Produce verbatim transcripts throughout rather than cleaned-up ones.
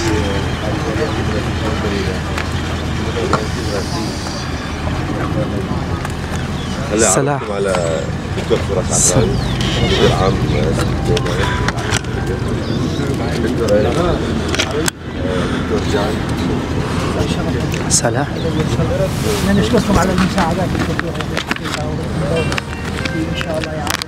السلام على الدكتور فراس عبد مدير عام دكتور جان. سلام. نشكركم على المساعدات الكثيرة ان شاء الله يعود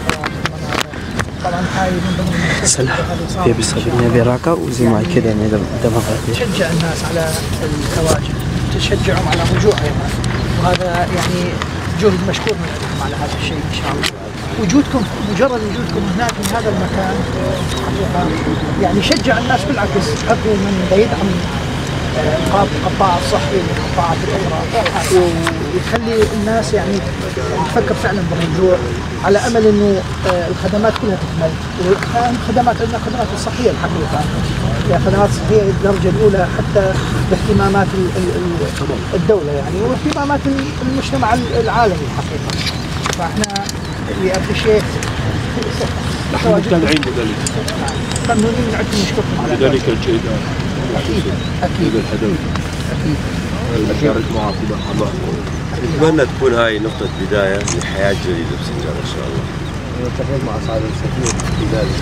طبعا هاي من ضمن سلام. في بيصيبني براكة وزي ما كذا يعني دماغ. تشجع الناس على التواجد، تشجعهم على الرجوع ايضا، وهذا يعني جهد مشكور منكم على هذا الشيء ان شاء الله. وجودكم مجرد وجودكم هناك في هذا المكان حقيقة يعني يشجع الناس بالعكس، أكو من يدعم القطاع الصحي والقطاعات الأخرى، ويخلي الناس يعني تفكر فعلا بالرجوع على أمل إنه الخدمات كلها تكمل. والآن خدمات عندنا خدمات الصحية الحقيقة، يعني خدمات صحية الدرجة الأولى حتى باهتمامات الدولة يعني واهتمامات المجتمع العالمي الحقيقة. فاحنا في ابريشيت نحن مقتنعين بذلك. ممنونين نعدكم نشكركم على ذلك الجهد. اكيد اكيد الهدف اكيد نشارك معه في الله. نتمنى تكون هاي نقطة بداية لحياة جديدة بسنجار إن شاء الله. نلتقي مع سعادة السفير في ذلك.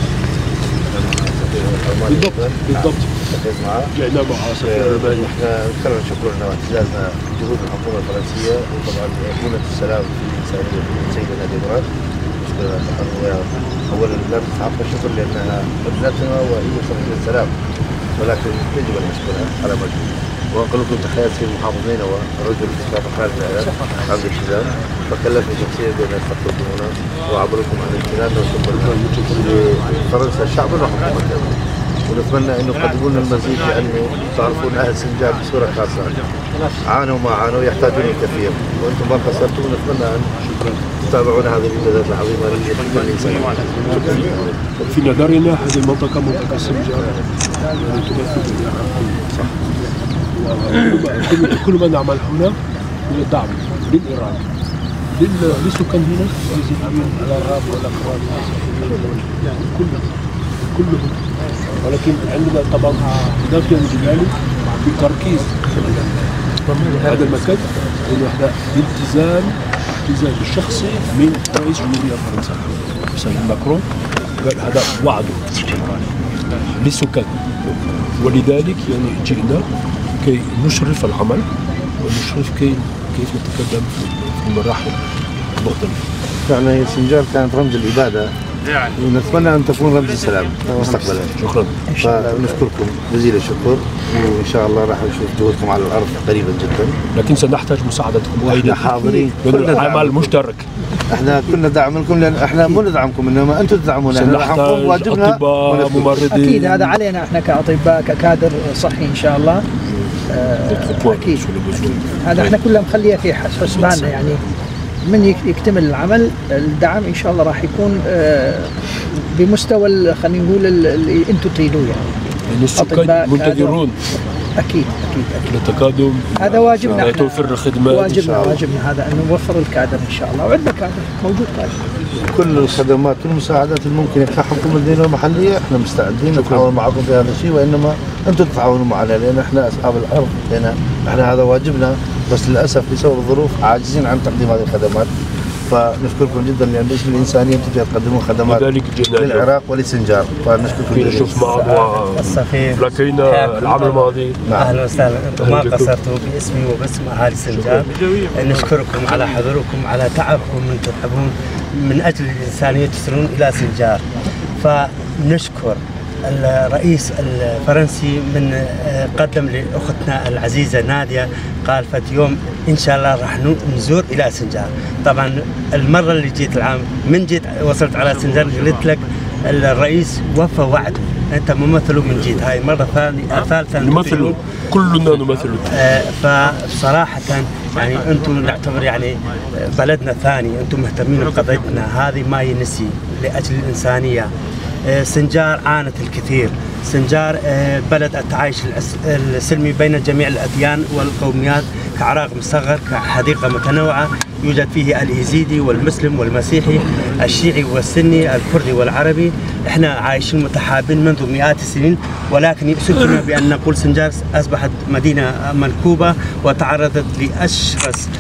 بالضبط بالضبط. التقيت معه. جئنا مع سفير الألماني. احنا نكرر شكرنا واعتزازنا جهود الحكومة الفرنسية وطبعا أيقونة السلام في الإنسانية في السيدة نادية مراد. أولا لا تستحق الشكر لأنها ابنتنا وهي صاحبة السلام، ولكن يجب أن نشكرها على مجهود. وأنقل لكم تحيات سيد المحافظ نينوى الرجل الإسراف خارج الإعلام عبد الحزام، فكلفني شخصيا بأن أستقبلكم هنا وأعبركم عن امتناننا وشكرنا لفرنسا شعبا وحكومتنا. ونتمنى أن يقدموا لنا المزيد، لأنه تعرفون أهل سنجاب بصورة خاصة عانوا ما عانوا يحتاجون الكثير، وأنتم ما قصرتم. ونتمنى أن تتابعون هذه الإنجازات العظيمة للخدمة الإنسانية. في نظرنا هذه المنطقة منطقة سنجاب يعني تمثل العراق صح. وكل ما نعمل هنا هو دعم للعراق للسكان هنا الجزائريين العرب والأخوان كلهم كلهم. ولكن عندنا طبعا داخل الجبال في تركيز هذا المكان انه احنا التزام التزام الشخصي من رئيس جمهورية فرنسا سيد ماكرون، قال هذا وعده للسكان، ولذلك يعني جئنا كي نشرف العمل ونشرف كي كيف نتقدم في المراحل المختلفة. فعلا سنجار كانت رمز الإبادة، ونتمنى أن تكون رمز السلام مستقبلا. شكرا. فنشكركم جزيل الشكر، وإن شاء الله راح نشوف جهودكم على الأرض قريبا جدا. لكن سنحتاج مساعدتكم احنا حاضرين. عمل مشترك. احنا كنا داعم لكم، لأن احنا مو ندعمكم انما انتم تدعمونا. احنا راح نقوم بواجبنا. ممرضين. اكيد هذا علينا احنا كاطباء ككادر صحي ان شاء الله. اكيد هذا احنا كلها مخليه في حسباننا، يعني من يكتمل العمل الدعم ان شاء الله راح يكون بمستوى خلينا نقول اللي انتم تريدوه يعني. السكان منتظرون. اكيد اكيد اكيد التقادم هذا واجبنا احنا، توفير الخدمات واجبنا واجبنا هذا ان نوفر الكادر ان شاء الله، وعندنا كادر موجود كادر. كل الخدمات والمساعدات الممكنه كحكومه المدينه المحليه احنا مستعدين نتعاون معكم في هذا الشيء، وانما انتم تتعاونوا معنا لان احنا اصحاب الارض، لان احنا هذا واجبنا، بس للاسف بسبب الظروف عاجزين عن تقديم هذه الخدمات. فنشكركم جدا لان باسم الانسانيه تجي تقدموا خدمات للعراق ولسنجار، فنشكركم جدا. نشوف مع السفير لقينا العام الماضي. اهلا وسهلا، انتم ما قصرتوا باسمي وباسم اهالي سنجار. نشكركم على حضوركم، على تعبكم من تتعبون من اجل الانسانيه تصلون الى سنجار. فنشكر الرئيس الفرنسي من قدم لاختنا العزيزه ناديه، قال فت يوم ان شاء الله راح نزور الى سنجار. طبعا المره اللي جيت العام من جيت وصلت على سنجار قلت لك الرئيس وفى وعده، انت ممثله من جيت، هاي مره ثانيه ثالثه نمثله كلنا نمثله. آه فصراحه يعني انتم نعتبر يعني بلدنا ثاني، انتم مهتمين بقضيتنا هذه ما ينسي لاجل الانسانيه. سنجار عانت الكثير سنجار بلد التعايش السلمي بين جميع الأديان والقوميات، كعراق مصغر، كحديقة متنوعة يوجد فيه اليزيدي والمسلم والمسيحي، الشيعي والسني، الكردي والعربي. احنا عايشين متحابين منذ مئات السنين، ولكن يؤسفنا بأن نقول سنجار أصبحت مدينة منكوبة وتعرضت لأشرس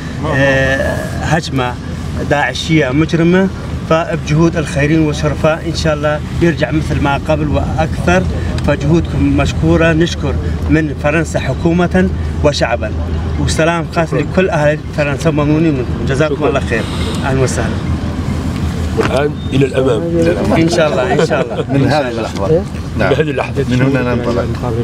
هجمة داعشية مجرمة. فبجهود الخيرين والشرفاء إن شاء الله يرجع مثل ما قبل وأكثر، فجهودكم مشكورة. نشكر من فرنسا حكومة وشعبا، وسلام خاص لكل أهل فرنسا، ممنونين منكم، جزاكم الله خير، أهلا وسهلا. والآن إلى الأمام. إن شاء الله إن شاء الله من هذه اللحظة. نعم. بهذه اللحظة من هنا ننطلق.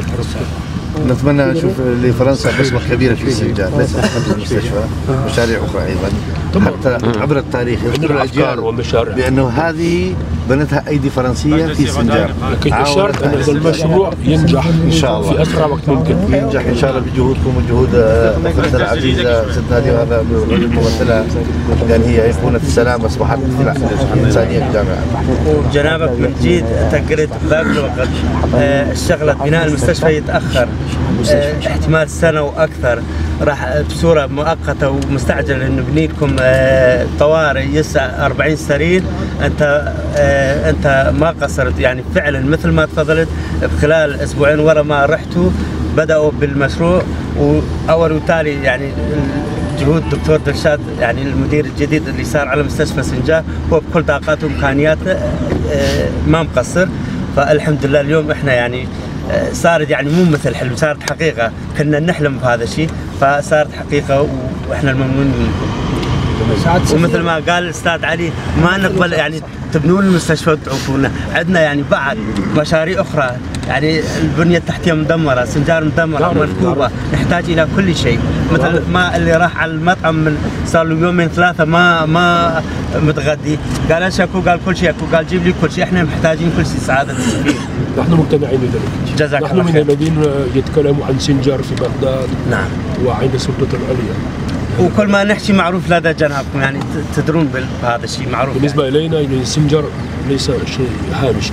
نتمنى نشوف لفرنسا بصمة كبيرة في سنجار، ليس فقط المستشفى، مشاريع أخرى أيضا، حتى عبر التاريخ يذكر الأجيال بأنه هذه بنتها أيدي فرنسية في سنجار. لكن إشارة أن هذا المشروع ينجح إن شاء الله في أسرع وقت ممكن. ينجح إن شاء الله بجهودكم وجهود أختنا العزيزة ست نادية، وهذا الممثلة، لأن هي أيقونة السلام أصبحت إنسانية في الجامعة. جنابك من جديد تقريت باب الوقت، الشغلة بناء المستشفى يتأخر احتمال سنة وأكثر، راح بصورة مؤقتة ومستعجلة إنه نبني لكم طوارئ يسع أربعين سرير. أنت أنت ما قصرت يعني فعلا مثل ما تفضلت، خلال أسبوعين ورا ما رحتوا بدأوا بالمشروع، وأول وتالي يعني جهود الدكتور درشاد يعني المدير الجديد اللي صار على مستشفى سنجار هو بكل طاقاته وإمكانياته ما مقصر. فالحمد لله اليوم احنا يعني صارت يعني مو مثل حلم، صارت حقيقة. كنا نحلم بهذا الشيء فصارت حقيقة، واحنا الممنون منكم. ومثل ما قال الأستاذ علي ما نقبل يعني تبنون المستشفى وتعوفونا، عندنا يعني بعد مشاريع أخرى، يعني البنية التحتية مدمرة، سنجار مدمرة منكوبة، نحتاج إلى كل شيء. مثل ما اللي راح على المطعم من صار له يومين ثلاثة ما ما متغدي، قال ايش اكو؟ قال كل شيء اكو، قال جيب لي كل شيء. احنا محتاجين كل شيء سعادة السفير. نحن مقتنعين بذلك. جزاك نحن الله من خير. الذين يتكلموا عن سنجار في بغداد. نعم. وعند السلطة العليا. وكل ما نحكي معروف لدى جنابكم، يعني تدرون بهذا الشيء معروف. بالنسبة يعني. إلينا يعني سنجار ليس شيء هامشي.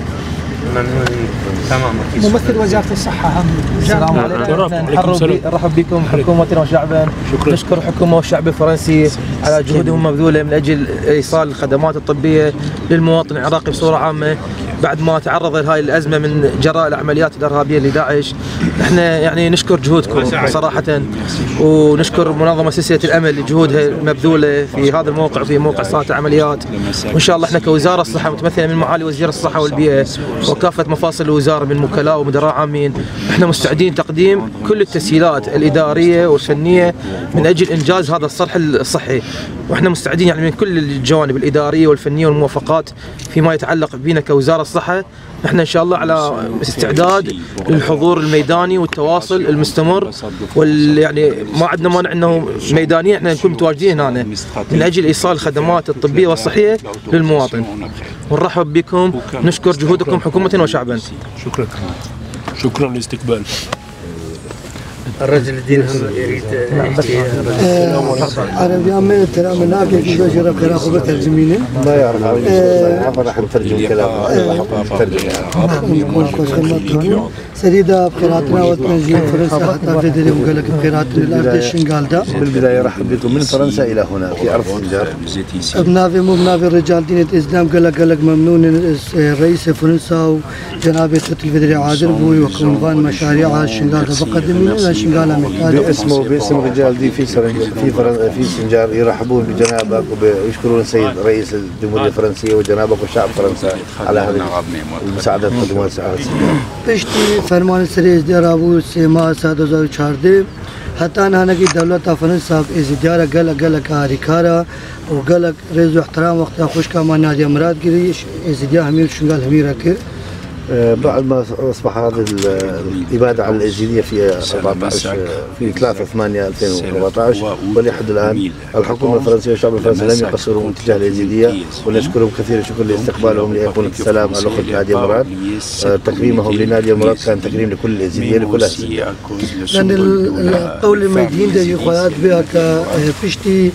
تمام. ممثل وزارة الصحة هم. السلام عليكم. نرحب بكم حكومتنا وشعبا. شكرا. نشكر الحكومة والشعب الفرنسي على جهودهم المبذولة من أجل إيصال الخدمات الطبية للمواطن العراقي بصورة عامة بعد ما تعرض لهذه الأزمة من جراء العمليات الإرهابية لداعش. احنا يعني نشكر جهودكم صراحة، ونشكر منظمة سلسلة الأمل لجهودها المبذولة في هذا الموقع وفي موقع صالة العمليات. وإن شاء الله احنا كوزارة الصحة متمثلة من معالي وزير الصحة والبيئة وكافة مفاصل الوزارة من وكلاء ومدراء عامين، احنا مستعدين تقديم كل التسهيلات الإدارية والفنية من أجل إنجاز هذا الصرح الصحي. واحنا مستعدين يعني من كل الجوانب الإدارية والفنية والموافقات فيما يتعلق بنا كوزارة الصحة. احنا ان شاء الله على استعداد للحضور الميداني والتواصل المستمر، وال يعني ما عندنا مانع انه ميدانيا احنا نكون متواجدين هنا من اجل ايصال الخدمات الطبيه والصحيه للمواطن. ونرحب بكم، نشكر جهودكم حكومه وشعبا. شكرا. شكرا لاستقبال. الرجل الدين هم يريد عربي أمين ترى من ناقل في بشرة بكرة خبرة ترجمينه ما يعرف عربي عبر راح نترجم كلامه نترجم سريدة بقراءتنا وتنجيم فرنسا حتى في ديري مقالك بقراءتنا الأرض الشنغال دا. بالبداية رحب بكم من فرنسا إلى هنا في أرض سنجار. بنافي مو بنافي الرجال دين الإسلام قالك قالك ممنون رئيس فرنسا وجناب الفدرالي عادل بوي وكونفان مشاريع الشنغال بقدم لنا شنغال باسمه باسم رجال دي في في في سنجار يرحبون بجنابك ويشكرون السيد رئيس الجمهورية الفرنسية وجنابك وشعب فرنسا على هذه المساعدة خدمات سنجار. پشتی فرمان سری ازدیار آبو سیما سال دو هزار و چهارده حتی آنها که دولت فرانسه ازدیار گل گل کاری کارا و گل رضا احترام وقت خوش کامان نادی مراد گریش ازدیار همین شنگال همین رکر. بعد ما اصبح هذه الاباده على الازيديه في أربعة عشر في ثلاثة ثمانية ألفين وأربعة عشر ولحد الان الحكومه الفرنسيه والشعب الفرنسي لم يقصروا تجاه الازيديه، ونشكرهم كثير الشكر لاستقبالهم لايقونه السلام الاخت ناديه مراد. تكريمهم لناديه مراد كان تكريم لكل الازيديه لكل الازيديه. لان القول المدين ده يخوات بها كبشتي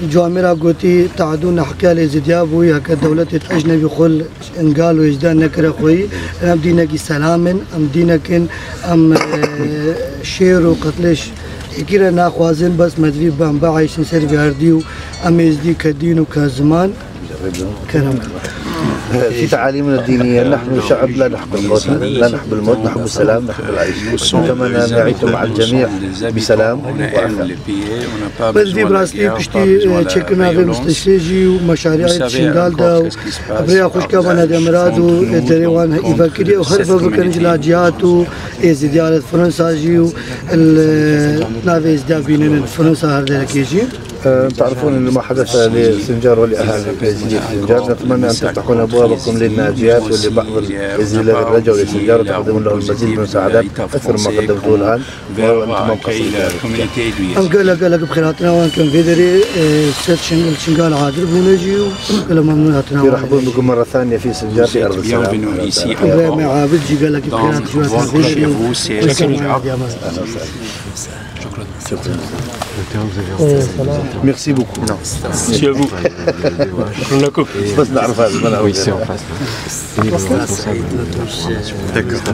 جوامرا قوتي تعدون حكى لي زدياب ويا كدولة أجنبي خل إن قالوا يجدان نكره خوي أم دينك سلام أم دينك أم شير وقتلش كيرا ناخوازن بس مدري بام بعيش نسير بهرديو أم يزدي كدين وكزمان كلام. في تعاليمنا الدينية نحن شعب لا نحب الموت، لا نحب الموت، نحب السلام، نحب العيش. كما نعيش مع الجميع بسلام وعافية. بس في براسلي بشتي تشكنا في مستشفى ومشاريع الشنغال دا وبريا خوش كمان هذا مرادو دريوان إيفاكري وخرفة بكرنج لاجياتو إزديارة فرنسا جيو النافي إزدابين فرنسا هذا كيجي. تعرفون ان ما حدث لسنجار ولاهالي سنجار، نتمنى ان تفتحون ابوابكم للناجيات ولبعض الذين رجعوا لسنجار وتقدمون لهم المزيد من المساعدات اكثر مما قدمتوه الان وانتم مقصرين. ان قال قال بخيراتنا وان كان فيدري سيرشن الشنغال عادل بونجي وقال ممنوناتنا. يرحبون بكم مره ثانيه في سنجار في ارض السلام. مع عابد جي قال لك بخيراتنا. Merci beaucoup. Non, merci à vous. On la coupe. بس نعرف هذا ما نعرف. Oui, c'est en face. D'accord.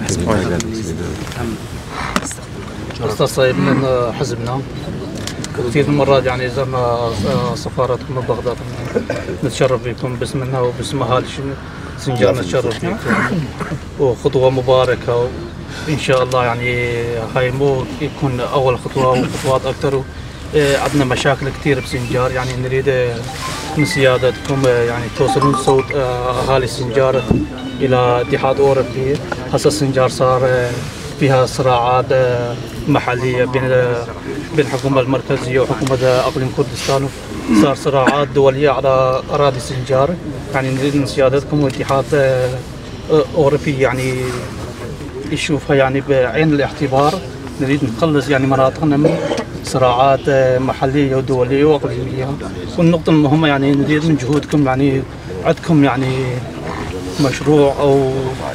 أستاذ صايب من حزبنا كثير من المرات يعني زرنا سفارتكم ببغداد، نتشرف بكم باسمنا وباسم أهالي سنجار، نتشرف بكم وخطوة مباركة إن شاء الله. يعني هاي مو يكون أول خطوة وخطوات أكثر. عندنا مشاكل كثير بسنجار، يعني نريد من سيادتكم يعني توصلون صوت أهالي سنجار إلى اتحاد أوروبي. هسه سنجار صار فيها صراعات محلية بين بين الحكومة المركزية وحكومة أقليم كردستان، صار صراعات دولية على أراضي سنجار. يعني نريد من سيادتكم واتحاد أوروبي يعني يشوفها يعني بعين الاعتبار. نريد نخلص يعني مناطقنا من صراعات محلية ودولية وإقليمية. والنقطة المهمة يعني نريد من جهودكم، يعني عندكم يعني مشروع أو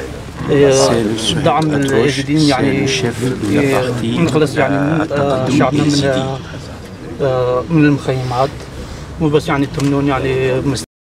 دعم اليزيديين يعني نخلص يعني من شعبنا من من المخيمات، مو بس يعني تمنون يعني